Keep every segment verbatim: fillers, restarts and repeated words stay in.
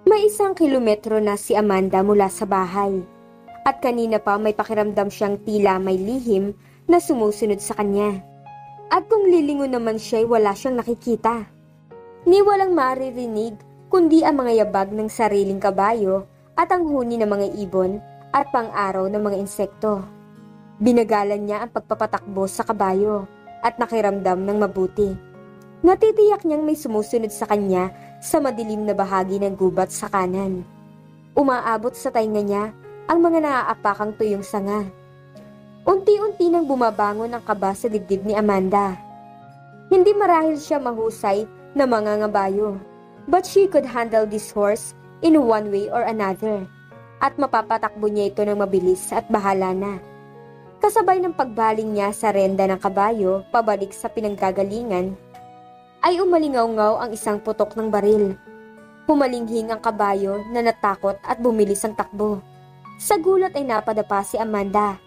May isang kilometro na si Amanda mula sa bahay. At kanina pa may pakiramdam siyang tila may lihim na sumusunod sa kanya. At kung lilingon naman siya'y wala siyang nakikita. Ni walang maririnig kundi ang mga yabag ng sariling kabayo at ang huni ng mga ibon at pang-araw ng mga insekto. Binagalan niya ang pagpapatakbo sa kabayo at nakiramdam ng mabuti. Natitiyak niyang may sumusunod sa kanya sa madilim na bahagi ng gubat sa kanan. Umaabot sa tainga niya ang mga naaapakang tuyong sanga. Unti-unti nang bumabangon ang kaba sa dibdib ni Amanda. Hindi marahil siya mahusay na mangangabayo, but she could handle this horse in one way or another, at mapapatakbo niya ito ng mabilis at bahala na. Kasabay ng pagbaling niya sa renda ng kabayo pabalik sa pinanggagalingan, ay umalingaw-ngaw ang isang putok ng baril. Humalinghing ang kabayo na natakot at bumilis ang takbo. Sa gulat ay napadapa si Amanda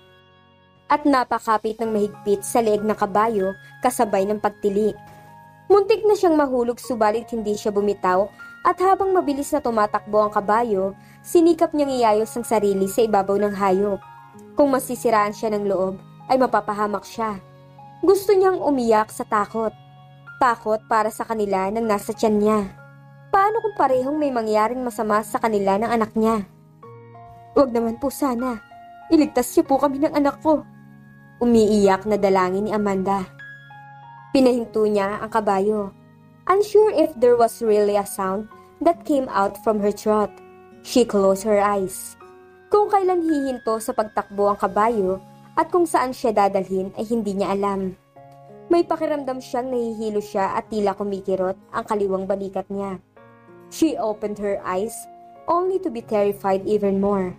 at napakapit ng mahigpit sa leeg ng kabayo kasabay ng pagtili. Muntik na siyang mahulog subalit hindi siya bumitaw at habang mabilis na tumatakbo ang kabayo, sinikap niyang iayos ang sarili sa ibabaw ng hayop. Kung masisiraan siya ng loob, ay mapapahamak siya. Gusto niyang umiyak sa takot. Takot para sa kanila nang nasa tiyan niya. Paano kung parehong may mangyaring masama sa kanila ng anak niya? Huwag naman po sana. Iligtas niyo po kami ng anak ko. Umiiyak na dalangin ni Amanda. Pinahinto niya ang kabayo. Unsure if there was really a sound that came out from her throat, she closed her eyes. Kung kailan hihinto sa pagtakbo ang kabayo at kung saan siya dadalhin ay hindi niya alam. May pakiramdam siyang nahihilo siya at tila kumikirot ang kaliwang balikat niya. She opened her eyes only to be terrified even more.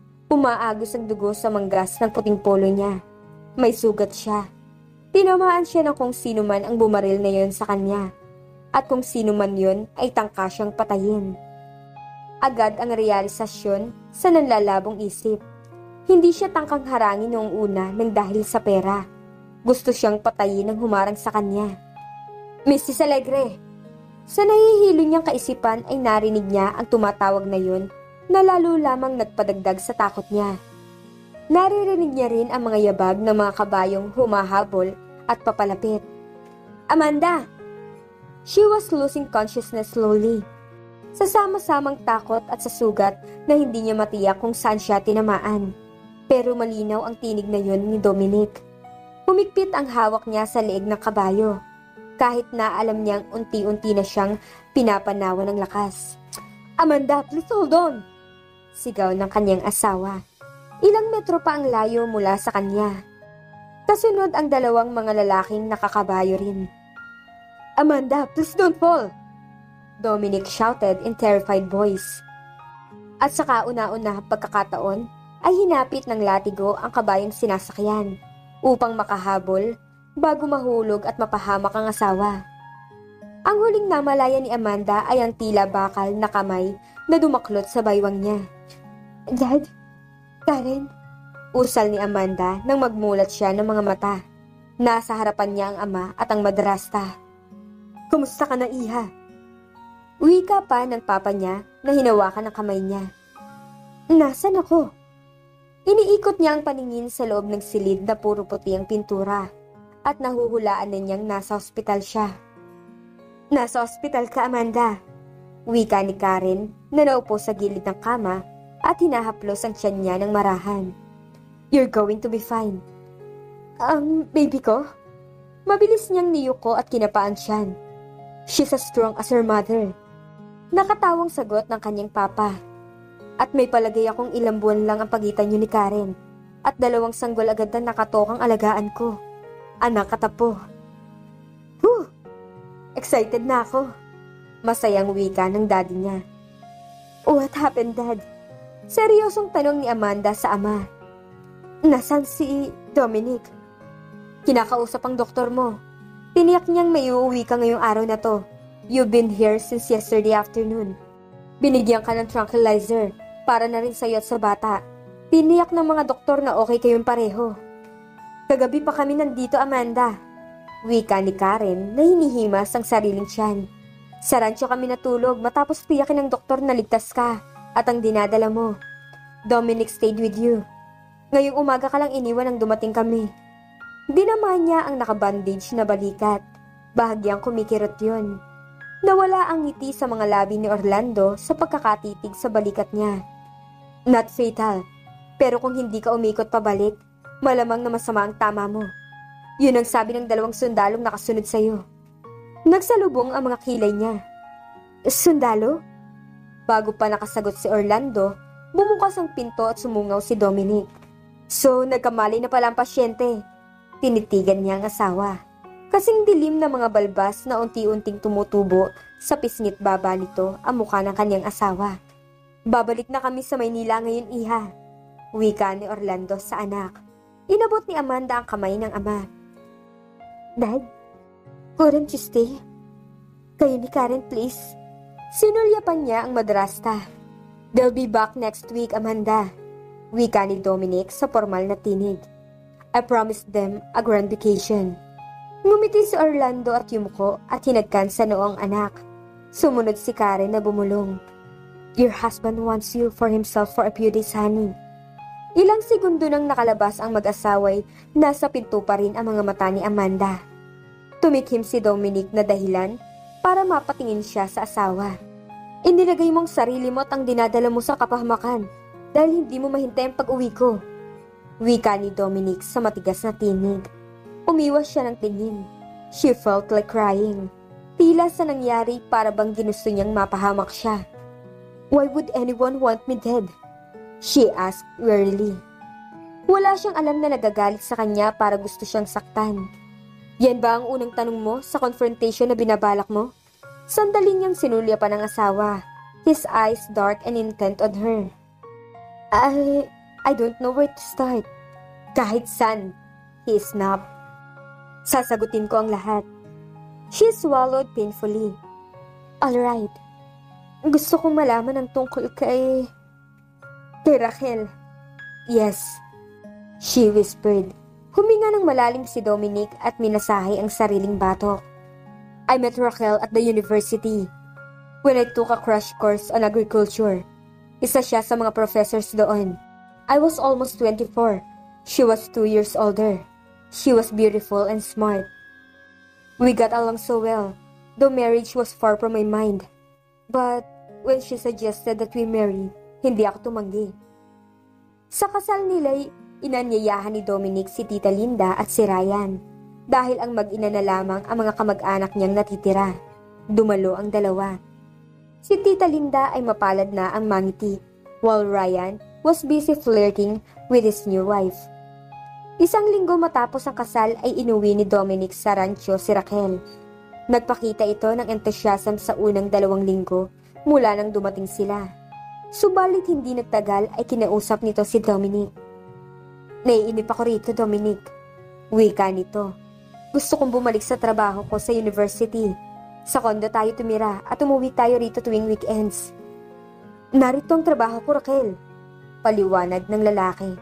Umaagos ang dugo sa manggas ng puting polo niya. May sugat siya. Tinamaan siya ng kung sino man ang bumaril na yon sa kanya. At kung sino man yon ay tangka siyang patayin. Agad ang realisasyon sa nanlalabong isip. Hindi siya tangkang harangin noong una nang dahil sa pera. Gusto siyang patayin ng humarang sa kanya. Missus Alegre! Sa nahihilo niyang kaisipan ay narinig niya ang tumatawag na yun na lalo lamang nagpadagdag sa takot niya. Naririnig niya rin ang mga yabag ng mga kabayong humahabol at papalapit. Amanda! She was losing consciousness slowly. Sa sama-samang takot at sa sugat na hindi niya matiyak kung saan siya tinamaan. Pero malinaw ang tinig na yun ni Dominic. Humigpit ang hawak niya sa leeg ng kabayo. Kahit na alam niyang unti-unti na siyang pinapanawan ng lakas. Amanda, please hold on! Sigaw ng kanyang asawa. Ilang metro pa ang layo mula sa kanya. Kasunod ang dalawang mga lalaking nakakabayo rin. Amanda, please don't fall! Dominic shouted in terrified voice. At sa kauna-unahang pagkakataon, ay hinapit ng latigo ang kabayong sinasakyan upang makahabol bago mahulog at mapahamak ang asawa. Ang huling namalaya ni Amanda ay ang tila bakal na kamay na dumaklot sa baywang niya. Dad? Karen? Usal ni Amanda nang magmulat siya ng mga mata. Nasa harapan niya ang ama at ang madrasta. Kumusta ka na, iha? Wika pa ng papa niya na hinawakan ang kamay niya. Nasaan ako? Iniikot niya ang paningin sa loob ng silid na puro puti ang pintura at nahuhulaan na niyang nasa ospital siya. Nasa ospital ka, Amanda. Wika ni Karen na naupo sa gilid ng kama at hinahaplos ang tiyan niya ng marahan. You're going to be fine. Um, baby ko? Mabilis niyang niyuko at kinapaan siyan. She's as strong as her mother. Nakatawang sagot ng kanyang papa. At may palagay akong ilang buwan lang ang pagitan niyo ni Karen. At dalawang sanggol agad na nakatokang alagaan ko. Anak katapo. Whew! Excited na ako. Masayang wika ng daddy niya. What happened, Dad? Seryosong tanong ni Amanda sa ama. Nasaan si Dominic? Kinakausap ang doktor mo. Tiniyak niyang may uuwi ka ngayong araw na to. You've been here since yesterday afternoon. Binigyan ka ng tranquilizer para na rin sa'yo at sa bata. Tiniyak ng mga doktor na okay kayong pareho. Kagabi pa kami nandito, Amanda. Wika ni Karen na hinihimas ang sariling tiyan. Sa rancho kami natulog matapos tiyakin ng doktor na ligtas ka at ang dinadala mo. Dominic stayed with you. Ngayong umaga ka lang iniwan nang dumating kami. Dinamaan niya ang nakabandage na balikat. Bahagyang kumikirot yun. Nawala ang ngiti sa mga labi ni Orlando sa pagkakatitig sa balikat niya. Not fatal, pero kung hindi ka umikot pabalik, malamang na masama ang tama mo. Yun ang sabi ng dalawang sundalong nakasunod sa'yo. Nagsalubong ang mga kilay niya. Sundalo? Bago pa nakasagot si Orlando, bumukas ang pinto at sumungaw si Dominic. So, nagkamali na pala ang pasyente. Tinitigan niya ang asawa. Kasing dilim na mga balbas na unti-unting tumutubo sa pisngit baba nito ang mukha ng kanyang asawa. Babalik na kami sa Maynila ngayon, iha. Wika ni Orlando sa anak. Inabot ni Amanda ang kamay ng ama. Dad, couldn't you stay? Kayo ni Karen, please. Sinulyapan niya ang madrasta. They'll be back next week, Amanda. Wika ni Dominic sa formal na tinig. I promised them a grand vacation. Ngumiti si Orlando at yumuko at hinagkan sa noong anak. Sumunod si Karen na bumulong. Your husband wants you for himself for a few days, honey. Ilang segundo nang nakalabas ang mag-asaway, nasa pinto pa rin ang mga mata ni Amanda. Tumikhim si Dominic na dahilan para mapatingin siya sa asawa. Inilagay mong sarili mo at ang dinadala mo sa kapahamakan dahil hindi mo mahintay ang pag-uwi ko. Wika ni Dominic sa matigas na tinig. Umiwas siya ng tingin. She felt like crying. Tila sa nangyari para bang ginusto niyang mapahamak siya. Why would anyone want me dead? She asked wearily. Wala siyang alam na nagagalit sa kanya para gusto siyang saktan. Yan ba ang unang tanong mo sa confrontation na binabalak mo? Sandali niyang sinulya pa ng asawa. His eyes dark and intent on her. I... I don't know where to start. Kahit saan, he snapped. Sasagutin ko ang lahat. She swallowed painfully. Alright. Gusto kong malaman ang tungkol kay... kay Raquel. Yes. She whispered. Huminga ng malalim si Dominic at minasahe ang sariling batok. I met Raquel at the university when I took a crash course on agriculture. Isa siya sa mga professors doon. I was almost twenty-four. She was two years older. She was beautiful and smart. We got along so well, though marriage was far from my mind. But when she suggested that we marry, hindi ako tumanggi. Sa kasal nila'y inanyayahan ni Dominic si Tita Linda at si Ryan dahil ang mag-ina na lamang ang mga kamag-anak niyang natitira. Dumalo ang dalawa. Si Tita Linda ay mapalad na ang mangiti, while Ryan was busy flirting with his new wife. Isang linggo matapos ang kasal ay inuwi ni Dominic sa rancho si Raquel. Nagpakita ito ng entusiasm sa unang dalawang linggo mula nang dumating sila. Subalit hindi nagtagal ay kinausap nito si Dominic. Naiinip ako rito, Dominic. Wika nito. Gusto kong bumalik sa trabaho ko sa university. Sa kondo tayo tumira at umuwi tayo rito tuwing weekends. Narito ang trabaho ko, Raquel. Paliwanag ng lalaki.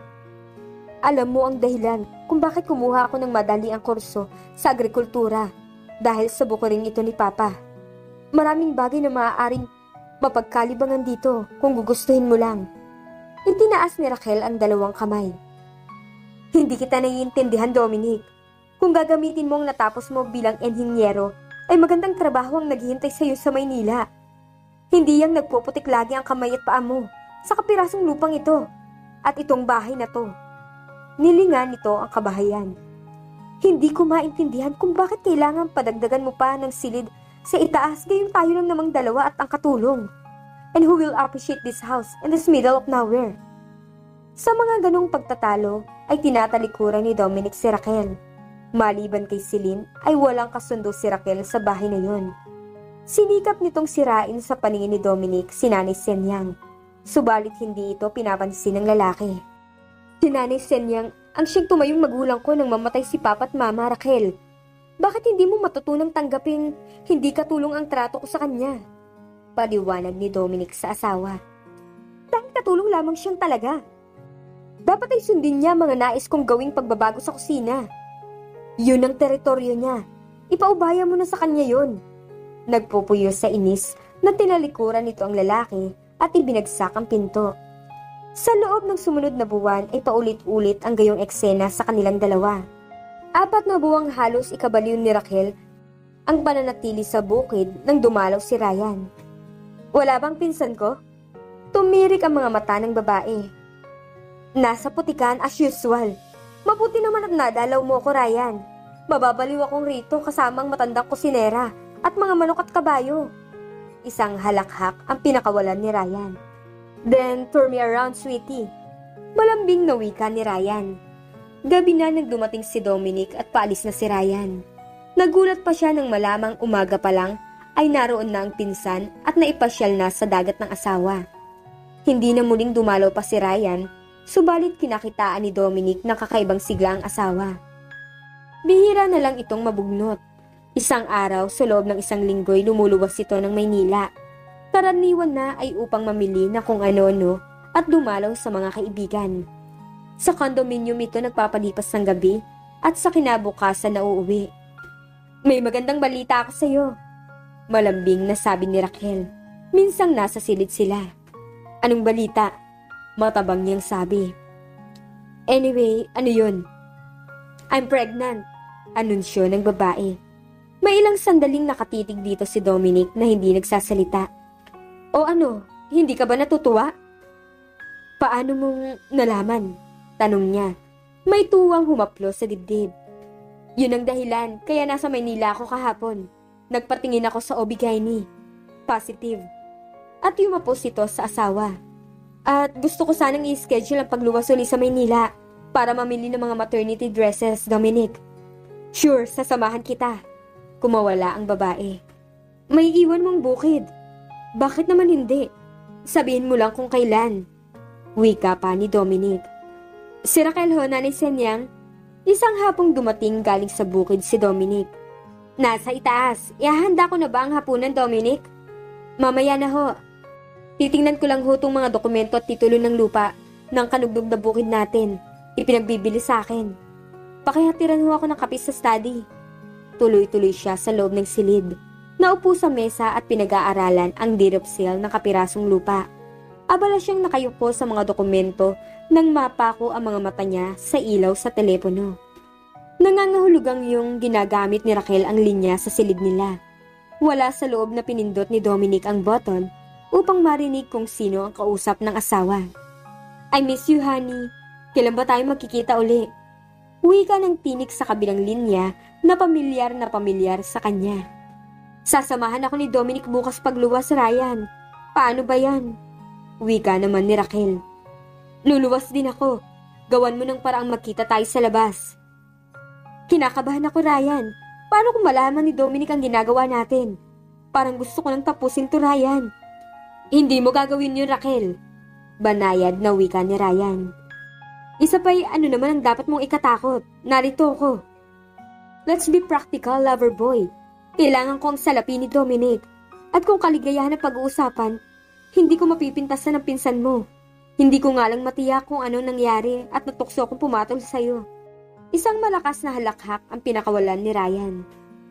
Alam mo ang dahilan kung bakit kumuha ako ng madali ang kurso sa agrikultura dahil sa bukuring ito ni Papa. Maraming bagay na maaaring mapagkalibangan dito kung gugustuhin mo lang. Itinaas ni Raquel ang dalawang kamay. Hindi kita naiintindihan, Dominic. Kung gagamitin mo ang natapos mo bilang enhinyero, ay magandang trabaho ang naghihintay sa iyo sa Maynila. Hindi yang nagpuputik lagi ang kamay at paa mo sa kapirasong lupang ito at itong bahay na to. Nilingan nito ang kabahayan. Hindi ko maintindihan kung bakit kailangan padagdagan mo pa ng silid sa itaas gayong tayo lang namang dalawa at ang katulong. And who will appreciate this house in this middle of nowhere? Sa mga ganong pagtatalo ay tinatalikuran ni Dominic si Raquel. Maliban kay Celine ay walang kasundo si Raquel sa bahay na yun. Sinikap nitong sirain sa paningin ni Dominic si Nanay Senyang. Subalit hindi ito pinapansin ng lalaki. Si Nanay Senyang ang siyang tumayong magulang ko nang mamatay si Papa at Mama, Raquel. Bakit hindi mo matutunang tanggaping hindi katulong ang trato ko sa kanya? Paliwanag ni Dominic sa asawa. Dahil katulong lamang siyang talaga. Dapat ay sundin niya mga nais kong gawing pagbabago sa kusina. Yun ang teritoryo niya. Ipaubaya mo na sa kanya yun. Nagpupuyo sa inis na tinalikuran nito ang lalaki at ibinagsak ang pinto. Sa loob ng sumunod na buwan ay paulit-ulit ang gayong eksena sa kanilang dalawa. Apat na buwang halos ikabaliw ni Raquel ang pananatili sa bukid nang dumalaw si Ryan. Wala bang pinsan ko? Tumirik ang mga mata ng babae. Nasa putikan as usual. Mabuti naman at nadalaw mo ko, Ryan. Mababaliw akong rito kasamang matandang kusinera at mga manok at kabayo. Isang halakhak ang pinakawalan ni Ryan. Then, tour me around, sweetie. Malambing na wika ni Ryan. Gabi na nang dumating si Dominic at paalis na si Ryan. Nagulat pa siya nang malamang umaga pa lang ay naroon na ang pinsan at naipasyal na sa dagat ng asawa. Hindi na muling dumalaw pa si Ryan, subalit kinakitaan ni Dominic na kakaibang sigla ang asawa. Bihira na lang itong mabugnot. Isang araw sa loob ng isang linggo'y lumuluwas ito ng Maynila. Karaniwan na ay upang mamili na kung ano-ano at dumalaw sa mga kaibigan. Sa condominium ito nagpapalipas ng gabi at sa kinabukasan na uuwi. May magandang balita ako sa iyo. Malambing na sabi ni Raquel. Minsang nasa silid sila. Anong balita? Matabang niyang sabi. Anyway, ano yun? I'm pregnant. Anunsyo ng babae. May ilang sandaling nakatitig dito si Dominic na hindi nagsasalita. O ano, hindi ka ba natutuwa? Paano mong nalaman? Tanong niya. May tuwang humaplo sa dibdib. Yun ang dahilan, kaya nasa Maynila ako kahapon. Nagpatingin ako sa O B G Y N. Positive. At yumapos ito sa asawa. At gusto ko sanang i-schedule ang pagluwas uli sa Maynila para mamili ng mga maternity dresses, Dominic. Sure, sasamahan kita. Kumawala ang babae. May iwan mong bukid. Bakit naman hindi? Sabihin mo lang kung kailan. Wika pa ni Dominic. Si Raquel ho, Nanay Senyang. Isang hapong dumating galing sa bukid si Dominic. Nasa itaas. Ihahanda ko na ba ang hapunan, Dominic? Mamaya na ho. Titingnan ko lang ho itong mga dokumento at titulo ng lupa ng kanugnog na bukid natin. Ipinagbibili sa akin. Pakihatiran ho ako ng kape sa study. Tuloy-tuloy siya sa loob ng silid. Naupo sa mesa at pinag-aaralan ang deed of sale ng kapirasong lupa. Abala siyang nakayupo sa mga dokumento nang mapako ang mga mata niya sa ilaw sa telepono. Nangangahulugang yung ginagamit ni Raquel ang linya sa silid nila. Wala sa loob na pinindot ni Dominic ang button upang marinig kung sino ang kausap ng asawa. I miss you, honey. Kailan ba tayo magkikita uli? Wika ng tinik sa kabilang linya na pamilyar na pamilyar sa kanya. Sasamahan ako ni Dominic bukas pagluwas, Ryan. Paano ba yan? Wika naman ni Raquel. Luluwas din ako. Gawan mo ng paraang magkita tayo sa labas. Kinakabahan ako, Ryan. Paano kung malaman ni Dominic ang ginagawa natin? Parang gusto ko nang tapusin to, Ryan. Hindi mo gagawin yun, Raquel. Banayad na wika ni Ryan. Isa pa'y ano naman ang dapat mong ikatakot. Narito ako. Let's be practical, lover boy. Kailangan ko ang salapi ni Dominic. At kung kaligayahan ang pag-uusapan, hindi ko mapipintasan ang pinsan mo. Hindi ko nga lang matiyak kung ano nangyari at natukso akong pumatol sa'yo. Isang malakas na halakhak ang pinakawalan ni Ryan.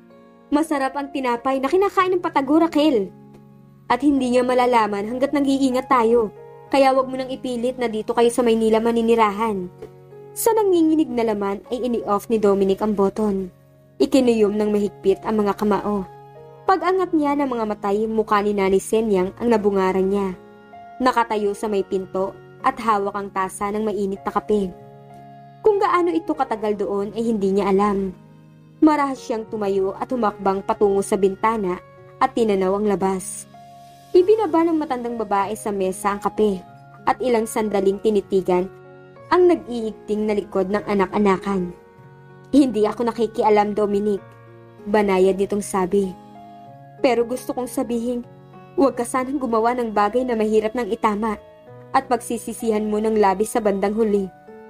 Masarap ang tinapay na kinakain ng patago, Raquel. At hindi niya malalaman hanggat nag-iingat tayo. Kaya wag mo nang ipilit na dito kayo sa Maynila maninirahan. Sa nanginginig na laman ay ini-off ni Dominic ang button. Ikinuyom ng mahigpit ang mga kamao. Pag-angat niya ng mga matay, mukha ni Nanay Senyang ang nabungaran niya. Nakatayo sa may pinto at hawak ang tasa ng mainit na kape. Kung gaano ito katagal doon ay hindi niya alam. Marahas siyang tumayo at humakbang patungo sa bintana at tinanaw ang labas. Ibinaba ng matandang babae sa mesa ang kape at ilang sandaling tinitigan ang nag-iigting na likod ng anak-anakan. Hindi ako nakikialam, Dominic. Banayad nitong sabi. Pero gusto kong sabihin, huwag ka sanang gumawa ng bagay na mahirap ng itama at pagsisisihan mo ng labis sa bandang huli.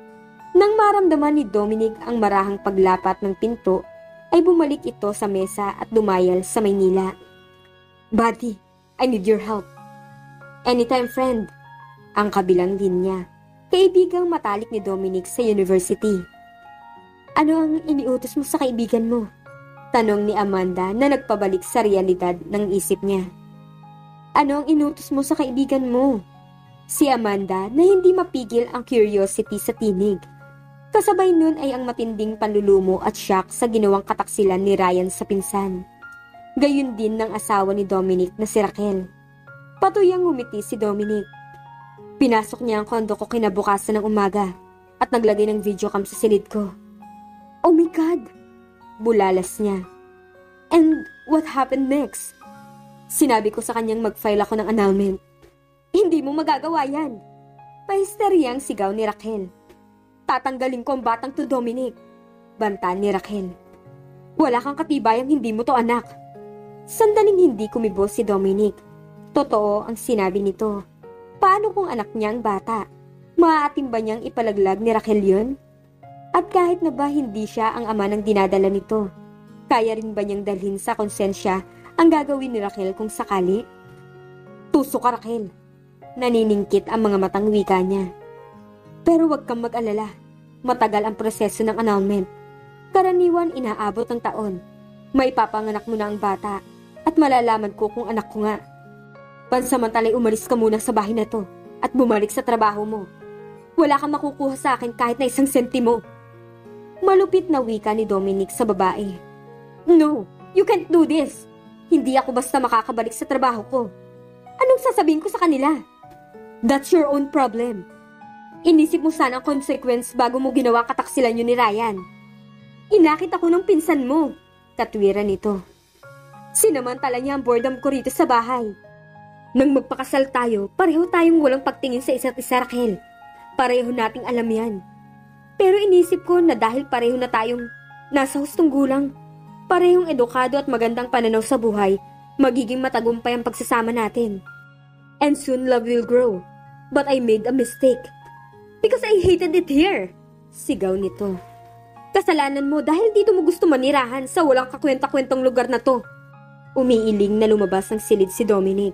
Nang maramdaman ni Dominic ang marahang paglapat ng pinto, ay bumalik ito sa mesa at dumayal sa Maynila. Buddy, I need your help. Anytime, friend. Ang kabilang linya. Kaibigang matalik ni Dominic sa university. Ano ang iniutos mo sa kaibigan mo? Tanong ni Amanda na nagpabalik sa realidad ng isip niya. Ano ang inutos mo sa kaibigan mo? Si Amanda na hindi mapigil ang curiosity sa tinig. Kasabay nun ay ang matinding panlulumo at shock sa ginawang kataksilan ni Ryan sa pinsan. Gayun din ng asawa ni Dominic na si Raquel. Patuyang ngumiti si Dominic. Pinasok niya ang kondo ko kinabukasan ng umaga at naglagay ng videocam sa silid ko. Oh my God! Bulalas niya. And what happened next? Sinabi ko sa kanyang mag-file ako ng annulment. Hindi mo magagawa yan. Pahisteryang sigaw ni Raquel. Tatanggalin ko ang batang to, Dominic. Banta ni Raquel. Wala kang katibayang hindi mo to anak. Sandaling hindi kumibo si Dominic. Totoo ang sinabi nito. Paano kung anak niya ang bata? Maaatim ba niyang ipalaglag ni Raquel yun? At kahit na ba hindi siya ang ama ng dinadala nito, kaya rin ba niyang dalhin sa konsensya ang gagawin ni Raquel kung sakali? Tuso ka, Raquel. Naniningkit ang mga matang wika niya. Pero wag kang mag-alala. Matagal ang proseso ng annulment. Karaniwan inaabot ng taon. May papanganak mo na ang bata at malalaman ko kung anak ko nga. Pansamantalay umalis ka muna sa bahay na to at bumalik sa trabaho mo. Wala kang makukuha sa akin kahit na isang sentimo. Malupit na wika ni Dominic sa babae. No, you can't do this. Hindi ako basta makakabalik sa trabaho ko. Anong sasabihin ko sa kanila? That's your own problem. Inisip mo sana ang consequence bago mo ginawa kataksilan yun ni Ryan. Inakit ako ng pinsan mo. Katwiran nito. Sinamantala niya ang boredom ko rito sa bahay. Nang magpakasal tayo, pareho tayong walang pagtingin sa isa't isa, Raquel. Pareho nating alam yan. Pero inisip ko na dahil pareho na tayong nasa hustong gulang, parehong edukado at magandang pananaw sa buhay, magiging matagumpay ang pagsasama natin. And soon love will grow. But I made a mistake. Because I hated it here. Sigaw nito. Kasalanan mo dahil dito mo gusto manirahan sa walang kakwenta-kwentong lugar na to. Umiiling na lumabas ng silid si Dominic.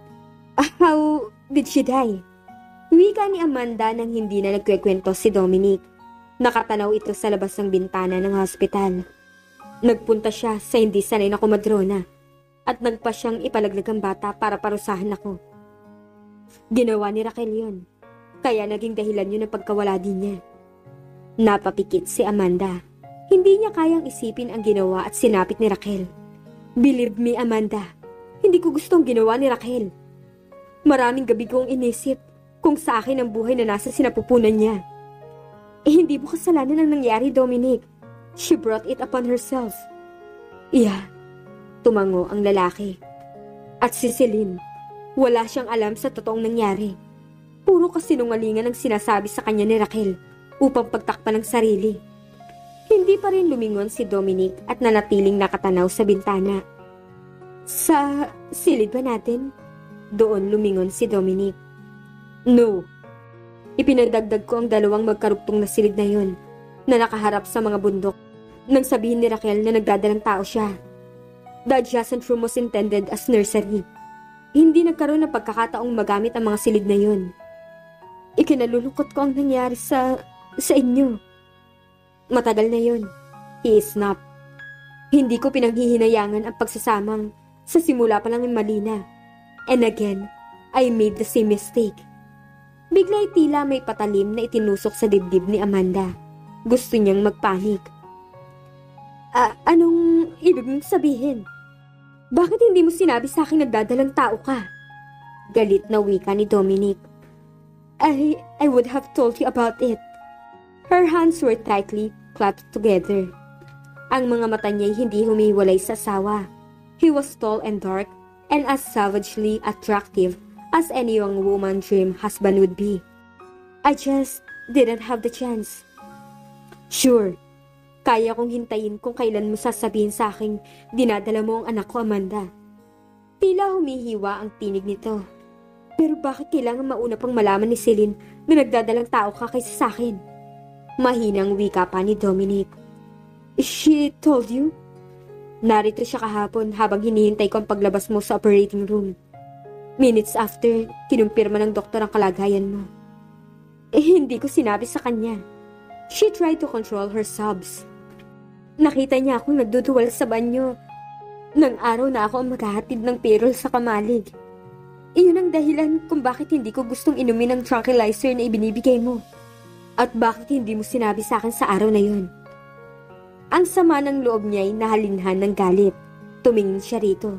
How did she die? Wika ni Amanda nang hindi na nagkwekwento si Dominic. Nakatanaw ito sa labas ng bintana ng hospital. Nagpunta siya sa hindi sanay na kumadrona at nagpa siyang ipalaglag ang bata para parusahan ako. Ginawa ni Raquel yun, kaya naging dahilan yun ang pagkawala din niya. Napapikit si Amanda. Hindi niya kayang isipin ang ginawa at sinapit ni Raquel. Believe me, Amanda, hindi ko gusto ang ginawa ni Raquel. Maraming gabi kong inisip kung sa akin ang buhay na nasa sinapupunan niya. Eh, hindi mo kasalanan ang nangyari, Dominic. She brought it upon herself. Yeah, tumango ang lalaki. At si Celine, wala siyang alam sa totoong nangyari. Puro kasinungalingan ang sinasabi sa kanya ni Raquel upang pagtakpan ng sarili. Hindi pa rin lumingon si Dominic at nanatiling nakatanaw sa bintana. Sa silid ba natin? Doon lumingon si Dominic. No. Ipinagdagdag ko ang dalawang magkarugtong na silid na yun na nakaharap sa mga bundok nang sabihin ni Raquel na nagdadalang tao siya. The adjacent room was intended as nursery. Hindi nagkaroon ng pagkakataong magamit ang mga silid na yun. Ikinalulungkot ko ang nangyari sa... sa inyo. Matagal na yun. He is not. Hindi ko pinanghihinayangan ang pagsasamang sa simula pa lang ng mali na. And again, I made the same mistake. Bigla'y tila may patalim na itinusok sa dibdib ni Amanda. Gusto niyang magpanik. Ah, anong ibig mong sabihin? Bakit hindi mo sinabi sa akin nagdadalang tao ka? Galit na wika ni Dominic. I, I would have told you about it. Her hands were tightly clasped together. Ang mga mata niya'y hindi humiwalay sa asawa. He was tall and dark and as savagely attractive as any young woman dream husband would be. I just didn't have the chance. Sure, kaya kong hintayin kung kailan mo sasabihin sa akin dinadala mo ang anak ko, Amanda. Tila humihiwa ang tinig nito. Pero bakit kailangan mauna pang malaman ni Celine na nagdadalang tao ka kaysa sa akin? Mahinang wika pa ni Dominic. She told you? Narito siya kahapon habang hinihintay ko ang paglabas mo sa operating room. Minutes after, kinumpirma ng doktor ang kalagayan mo. Eh, hindi ko sinabi sa kanya. She tried to control her sobs. Nakita niya akong nagduduwal sa banyo. Nang araw na ako ang maghahatid ng payroll sa kamalig. Iyon ang dahilan kung bakit hindi ko gustong inumin ang tranquilizer na ibinibigay mo. At bakit hindi mo sinabi sa akin sa araw na yun. Ang sama ng loob niya'y nahalinhan ng galit. Tumingin siya rito.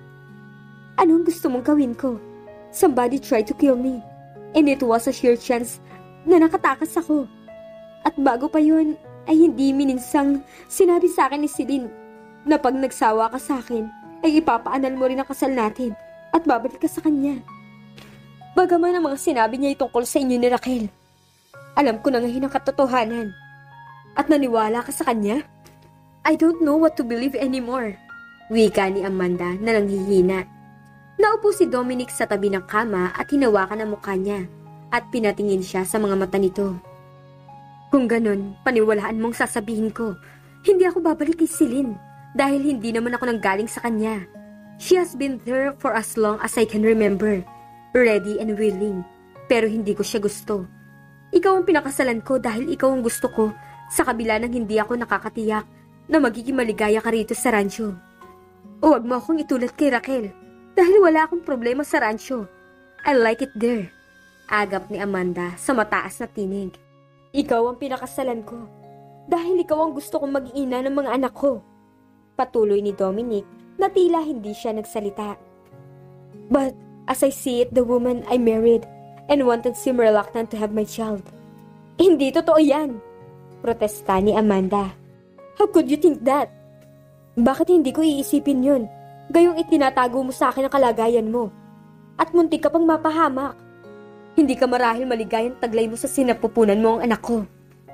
Anong gusto mong gawin ko? Somebody tried to kill me. And it was a sheer chance na nakatakas ako. At bago pa yun, ay hindi mininsang sinabi sa akin ni Celine na pag nagsawa ka sa akin, ay ipapaanal mo rin ang kasal natin at babalik ka sa kanya. Bagaman ang mga sinabi niya ay tungkol sa inyo ni Raquel, alam ko na ngayon ang katotohanan. At naniwala ka sa kanya? I don't know what to believe anymore. Wika ni Amanda na nanghihina. Naupo si Dominic sa tabi ng kama at hinawakan ang mukha niya at pinatingin siya sa mga mata nito. Kung ganun, paniwalaan mong sasabihin ko, hindi ako babalik kay Celine dahil hindi naman ako nanggaling sa kanya. She has been there for as long as I can remember, ready and willing, pero hindi ko siya gusto. Ikaw ang pinakasalan ko dahil ikaw ang gusto ko sa kabila ng hindi ako nakakatiyak na magiging maligaya ka rito sa rancho. Huwag mo akong itulad kay Raquel dahil wala akong problema sa rancho. I like it there. Agap ni Amanda sa mataas na tinig. Ikaw ang pinakasalan ko dahil ikaw ang gusto kong mag-ina ng mga anak ko. Patuloy ni Dominic na tila hindi siya nagsalita. But as I see it, the woman I married and wanted seemed reluctant to have my child. Hindi totoo yan, protesta ni Amanda. How could you think that? Bakit hindi ko iisipin yun? Gayong itinatago mo sa akin ang kalagayan mo. At muntik ka pang mapahamak. Hindi ka marahil maligayang taglay mo sa sinapupunan mo ang anak ko.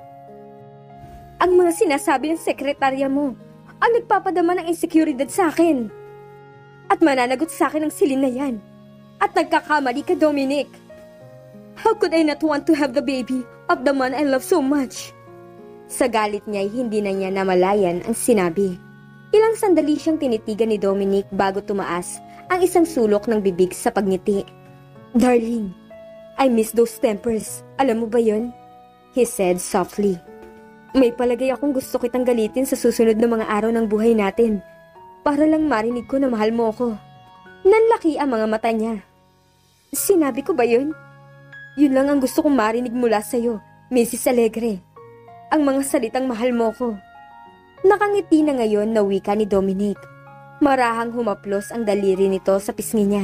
Ang mga sinasabi ng sekretarya mo ang nagpapadama ng insecurity sa akin. At mananagot sa akin ang Celine na yan. At nagkakamali ka, Dominic. How could I not want to have the baby of the man I love so much? Sa galit niya, hindi na niya namalayan ang sinabi. Ilang sandali siyang tinitigan ni Dominic bago tumaas ang isang sulok ng bibig sa pagngiti. Darling, I miss those tempers. Alam mo ba yun? He said softly. May palagay akong gusto kitang galitin sa susunod na mga araw ng buhay natin. Para lang marinig ko na mahal mo ako. Nanlaki ang mga mata niya. Sinabi ko ba yun? Yun lang ang gusto kong marinig mula sa'yo, Missus Alegre. Ang mga salitang mahal mo ko. Nakangiti na ngayon na wika ni Dominic. Marahang humaplos ang daliri nito sa pisngi niya.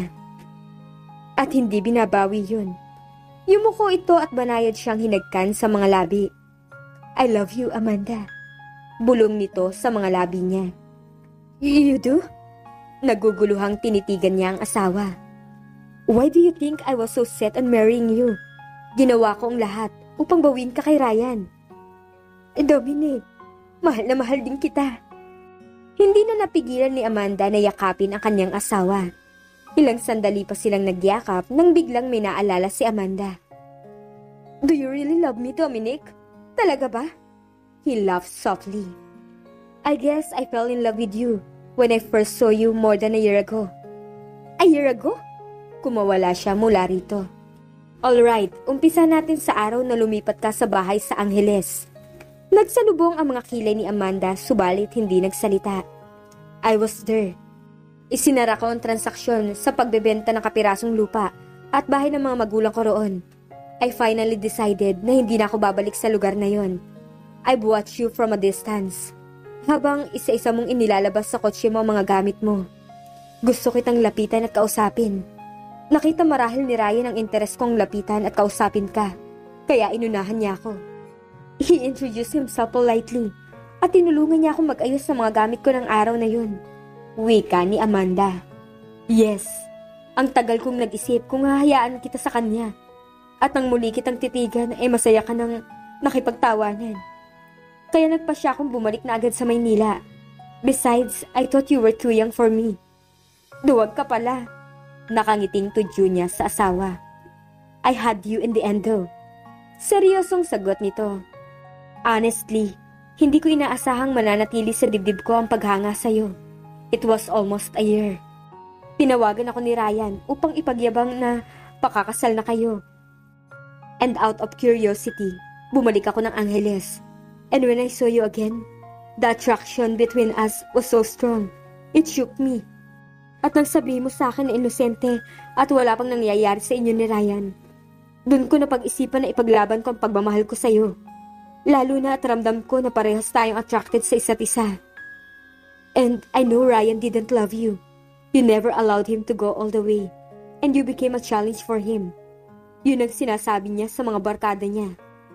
At hindi binabawi yun. Yumuko ito at banayad siyang hinagkan sa mga labi. I love you, Amanda. Bulong nito sa mga labi niya. You do? Naguguluhang tinitigan niya ang asawa. Why do you think I was so set on marrying you? Ginawa ko ang lahat upang bawin ka kay Ryan. Dominic, mahal na mahal din kita. Hindi na napigilan ni Amanda na yakapin ang kanyang asawa. Ilang sandali pa silang nagyakap nang biglang may naalala si Amanda. Do you really love me, Dominic? Talaga ba? He laughed softly. I guess I fell in love with you when I first saw you more than a year ago. A year ago? Kumawala siya mula rito. Alright, umpisa natin sa araw na lumipat ka sa bahay sa Angeles. Nagsalubong ang mga kilay ni Amanda subalit hindi nagsalita. I was there. Isinara ko ang transaksyon sa pagbebenta ng kapirasong lupa at bahay ng mga magulang ko roon. I finally decided na hindi na ako babalik sa lugar na yon. I've watched you from a distance. Habang isa-isa mong inilalabas sa kotse mo ang mga gamit mo. Gusto kitang lapitan at kausapin. Nakita marahil ni Ryan ang interes kong lapitan at kausapin ka. Kaya inunahan niya ako. He introduced himself politely at tinulungan niya akong mag-ayos sa mga gamit ko ng araw na yun. Wika ni Amanda. Yes, ang tagal kong nag-isip kung hahayaan kita sa kanya. At nang muli kitang titigan ay masaya ka nang nakipagtawanan. Kaya nagpasya akong bumalik na agad sa Maynila. Besides, I thought you were too young for me. Duwag ka pala. Nakangiting tudyo niya sa asawa. I had you in the end though. Seryosong sagot nito. Honestly, hindi ko inaasahang mananatili sa dibdib ko ang paghanga sa'yo. It was almost a year. Tinawagan ako ni Ryan upang ipagyabang na pakakasal na kayo. And out of curiosity, bumalik ako ng Angeles. And when I saw you again, The attraction between us was so strong. It shook me. At nang sabihin mo sa akin na inosente at wala pang nangyayari sa inyo ni Ryan, doon ko napag-isipan na ipaglaban ko ang pagmamahal ko sa'yo. Lalo na at ramdam ko na parehas tayong attracted sa isa't isa. And I know Ryan didn't love you. You never allowed him to go all the way. And you became a challenge for him. Yun ang sinasabi niya sa mga barkada niya.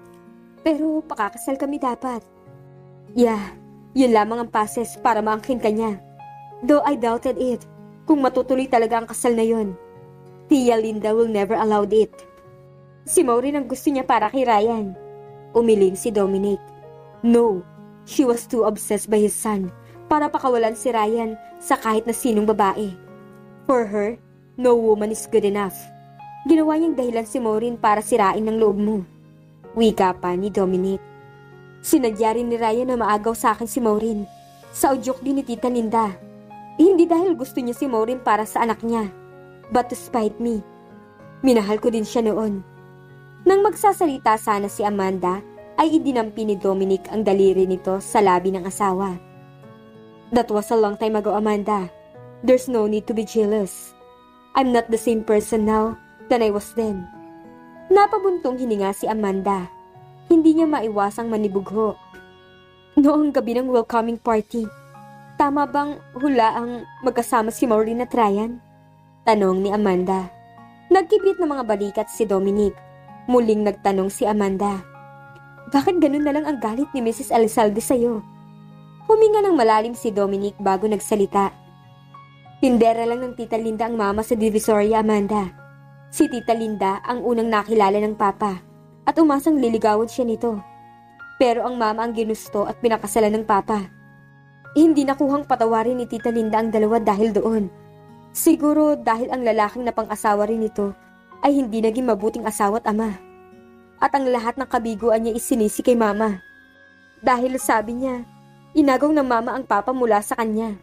Pero pakakasal kami dapat. Yeah, yun lamang ang pases para maangkin ka niya. Though I doubted it, kung matutuloy talaga ang kasal na yun. Tia Linda will never allow it. Si Maureen ang gusto niya para kay Ryan. Umiling si Dominic. No, she was too obsessed by his son para pakawalan si Ryan sa kahit na sinong babae. For her, no woman is good enough. Ginawa niyang dahilan si Maureen para sirain ng loob mo. Wika pa ni Dominic. Sinadya rin ni Ryan na maagaw sa akin si Maureen. Sa udyok din ni Tita Linda. Eh, hindi dahil gusto niya si Maureen para sa anak niya, but to spite me. Minahal ko din siya noon. Nang magsasalita sana si Amanda, ay idinampi ni Dominic ang daliri nito sa labi ng asawa. That was a long time ago, Amanda. There's no need to be jealous. I'm not the same person now than I was then. Napabuntong hininga si Amanda. Hindi niya maiwasang manibugho. Noong gabi ng welcoming party, tama bang hula ang magkasama si Maureen at Ryan? Tanong ni Amanda. Nagkibit ng mga balikat si Dominic. Muling nagtanong si Amanda. Bakit ganun na lang ang galit ni Missus Elizalde sa'yo? Huminga ng malalim si Dominic bago nagsalita. Tindera lang ng Tita Linda ang mama sa Divisoria, Amanda. Si Tita Linda ang unang nakilala ng papa at umasang liligawan siya nito. Pero ang mama ang ginusto at pinakasalan ng papa. Hindi nakuhang patawarin ni Tita Linda ang dalawa dahil doon. Siguro dahil ang lalaking na pang-asawa rin nito ay hindi naging mabuting asawa at ama. At ang lahat ng kabiguan niya isinisi kay mama. Dahil sabi niya, inagaw ng mama ang papa mula sa kanya.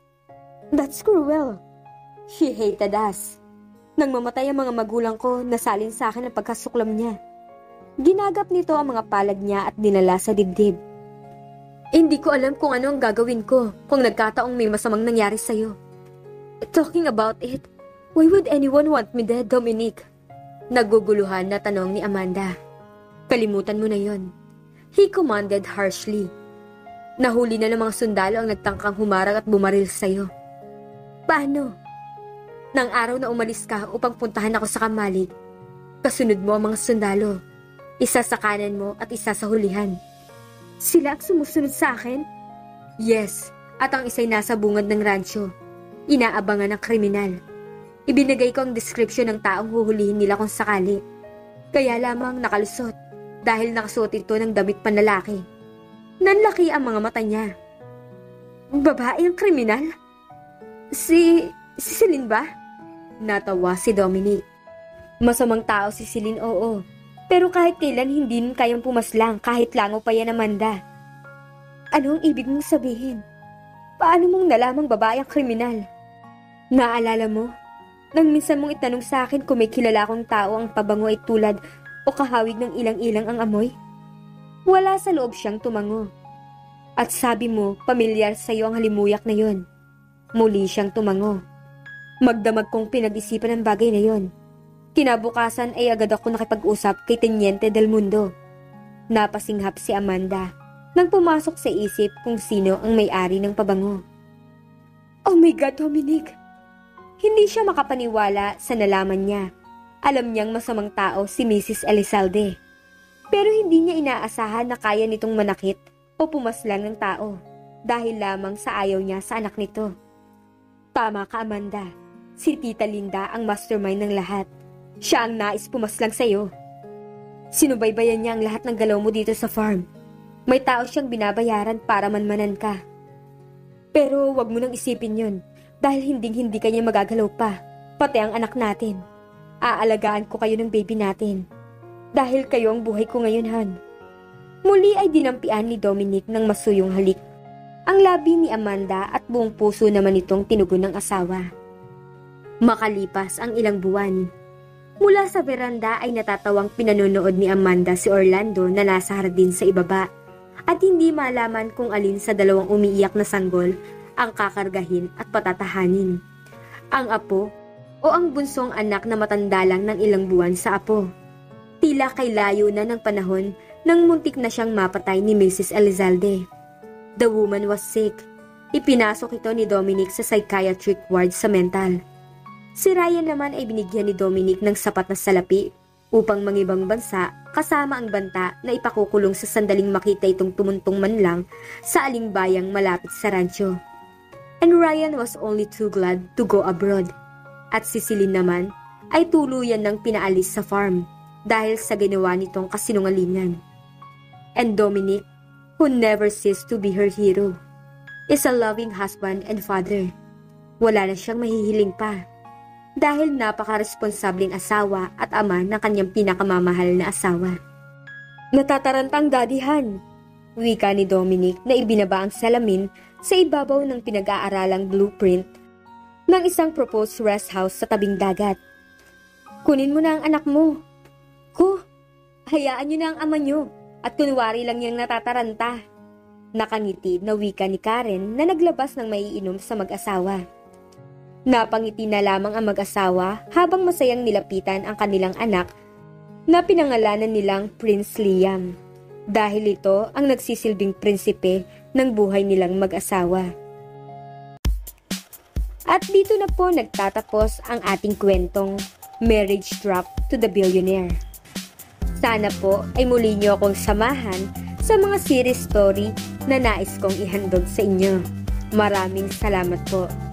That's cruel. She hated us. Nang mamatay ang mga magulang ko, nasalin sa akin ang pagkasuklam niya. Ginagap nito ang mga palad niya at dinala sa dibdib. Hindi ko alam kung ano ang gagawin ko kung nagkataong may masamang nangyari sa'yo. Talking about it, why would anyone want me dead, Dominic? Naguguluhan na tanong ni Amanda. Kalimutan mo na yon. He commanded harshly. Nahuli na ng mga sundalo ang nagtangkang humarang at bumaril sa'yo. Paano? Nang araw na umalis ka upang puntahan ako sa Kamalig, kasunod mo ang mga sundalo. Isa sa kanan mo at isa sa hulihan. Sila ang sumusunod sa akin? Yes, at ang isa'y nasa bungad ng rancho. Inaabangan ng kriminal. Ibinigay ko ang description ng taong huhulihin nila kung sakali. Kaya lamang nakalusot dahil nakasuot ito ng damit panlalaki. Nanlaki ang mga mata niya. Babae ang kriminal? Si... si Celine ba? Natawa si Dominic. Masamang tao si Celine, oo. Pero kahit kailan hindi nun kayang pumaslang kahit langaw pa yan, Amanda. Ano ang ibig mong sabihin? Paano mong nalamang babae ang kriminal? Naalala mo? Nang minsan mong itanong sa akin kung may kilala kong tao ang pabango ay tulad o kahawig ng ilang-ilang ang amoy? Wala sa loob siyang tumango. At sabi mo, pamilyar sa iyo ang halimuyak na yon. Muli siyang tumango. Magdamag kong pinag-isipan ang bagay na yon. Kinabukasan ay agad ako nakipag-usap kay Teniente Del Mundo. Napasinghap si Amanda nang pumasok sa isip kung sino ang may-ari ng pabango. Oh my God, Dominic! Hindi siya makapaniwala sa nalaman niya. Alam niyang masamang tao si Missus Elizalde. Pero hindi niya inaasahan na kaya nitong manakit o pumaslang ng tao dahil lamang sa ayaw niya sa anak nito. Tama ka, Amanda. Si Tita Linda ang mastermind ng lahat. Siya ang nais pumaslang sa'yo. Sinubaybayan niya ang lahat ng galaw mo dito sa farm. May tao siyang binabayaran para manmanan ka. Pero wag mo nang isipin yun dahil hinding-hindi kanya magagalaw pa, pati ang anak natin. Aalagaan ko kayo ng baby natin. Dahil kayo ang buhay ko ngayon, Han. Muli ay dinampian ni Dominic ng masuyong halik ang labi ni Amanda at buong puso naman itong tinugon ng asawa. Makalipas ang ilang buwan, mula sa veranda ay natatawang pinanonood ni Amanda si Orlando na nasa hardin sa ibaba at hindi malaman kung alin sa dalawang umiiyak na sanggol ang kakargahin at patatahanin. Ang apo o ang bunsong anak na matanda lang ng ilang buwan sa apo. Tila kay layo na ng panahon nang muntik na siyang mapatay ni Missus Elizalde. The woman was sick. Ipinasok ito ni Dominic sa psychiatric ward sa mental. Si Ryan naman ay binigyan ni Dominic ng sapat na salapi upang mangibang bansa kasama ang banta na ipakukulong sa sandaling makita itong tumuntong man lang sa aling bayang malapit sa rancho. And Ryan was only too glad to go abroad. At si Celine naman ay tuluyan ng pinaalis sa farm dahil sa ginawa nitong kasinungalingan. And Dominic, who never ceased to be her hero, is a loving husband and father. Wala na siyang mahihiling pa dahil napaka-responsabling asawa at ama ng kanyang pinakamamahal na asawa. Natatarantang dadihan, wika ni Dominic na ibinaba ang salamin sa ibabaw ng pinag-aaralang blueprint ng isang proposed rest house sa tabing dagat. Kunin mo na ang anak mo. Ko, hayaan niyo na ang ama niyo at kunwari lang niyang natataranta. Nakangiti na wika ni Karen na naglabas ng maiinom sa mag-asawa. Napangiti na lamang ang mag-asawa habang masayang nilapitan ang kanilang anak na pinangalanan nilang Prince Liam dahil ito ang nagsisilbing prinsipe ng buhay nilang mag-asawa. At dito na po nagtatapos ang ating kwentong Marriage Trap to the Billionaire. Sana po ay muli niyo akong samahan sa mga series story na nais kong ihandog sa inyo. Maraming salamat po.